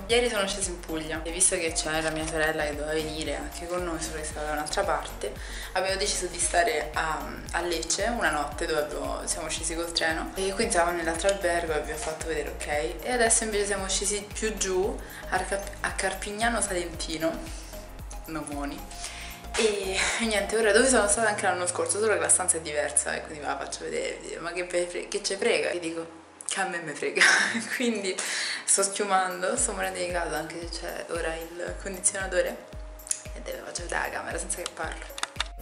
Ieri sono scesa in Puglia e visto che c'è la mia sorella che doveva venire anche con noi, solo che stava da un'altra parte, abbiamo deciso di stare a Lecce una notte dove siamo scesi col treno e quindi stavamo nell'altro albergo e vi ho fatto vedere, ok? E adesso invece siamo scesi più giù a Carpignano Salentino, Nomoni. E niente, ora dove sono stata anche l'anno scorso, solo che la stanza è diversa e quindi ve la faccio vedere, ma che ce frega? E dico che a me frega. Quindi sto schiumando, sto morendo di caldo anche se c'è ora il condizionatore e ve la faccio vedere la camera senza che parlo.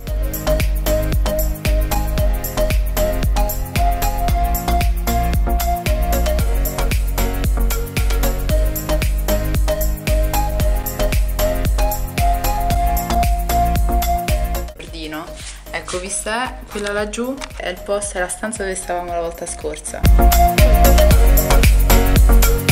Ecco, vista quella laggiù è il posto, è la stanza dove stavamo la volta scorsa.